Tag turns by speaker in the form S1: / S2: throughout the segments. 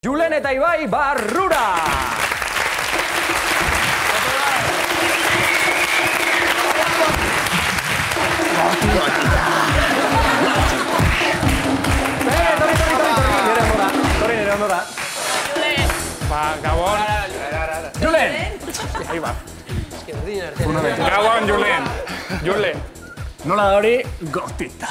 S1: Julen eta Ibai barrura! Nire ondora.
S2: Ba, Gabon.
S1: Julen!
S2: Ahí va. Gabon, Julen.
S1: Nola da hori? Gotita.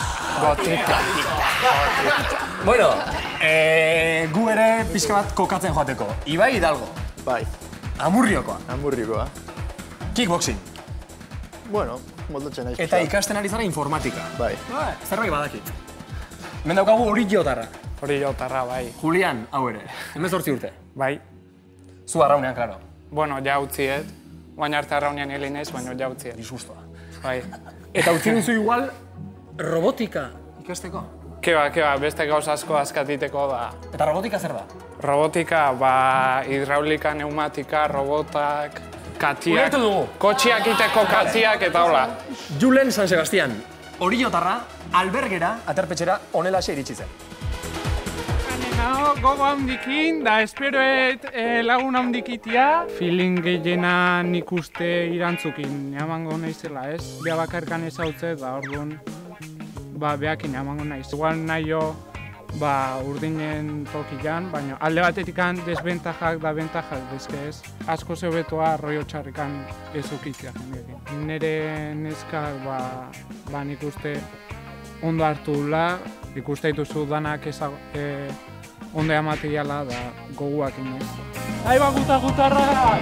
S1: Bueno, gu ere pixka bat kokatzen joateko. Ibai Hidalgo.
S3: Bai,
S1: Amurriokoa.
S3: hamburriokoa.
S1: Kickboxing.
S3: Bueno, moldatzen naiz.
S1: Eta ikasten ari zara informatika.
S3: Bai.
S1: Zerbait badakit. Hemen daukagu hori jotarra.
S2: Hori jotarra, bai.
S1: Julian, hau ere. 18 urte.
S2: Bai.
S1: Zu arraunean, klaro.
S2: Bueno, ja utziet. Baina arte arraunean helinez, baina ja utziet.
S1: Disgustoa.
S2: Bai.
S1: Eta utzi duzu igual robotika ikasteko.
S2: Keba, beste gauz asko askatiteko da.
S1: Eta robotika zer da?
S2: Robotika, ba, hidraulika, pneumatika, robotak, katiak.
S1: Ulertu dugu.
S2: Kotxiak iteko katiak eta hola.
S1: Julen San Sebastian, hori jotarra, albergera, aterpetxera, honelaxe iritsi zen.
S2: Nao, gogo handikin, da esperoet lagun handikitia. Feeling gehiena nik uste irantzukin emango naizela, ez? Bea bakarkan ezautzet, da orduan, ba, beakin emango naiz. Igual naio, ba, urdinen tokian, baina alde batetikan desbentajak da bentajak, bezke ez. Asko zebetoa arroio txarrikan ez ukitzea jendekin. Nere neskak, ba, nik uste ondo hartu dula, ikuste dituzu danak ondo amatiala da goguak inez. Aiba gutarra!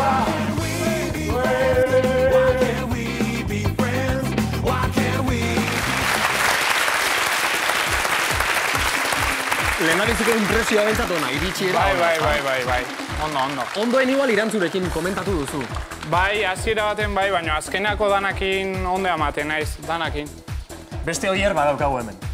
S1: Lehenabiziko impresioa bentsatu ona, iritsiera.
S2: Bai. Ondo.
S1: Ondoen igual irantzurekin komentatu duzu.
S2: Bai, hasiera baten bai, baina azkenako danakin ondo amaten naiz, danakin.
S1: Beste oier badaukagu hemen.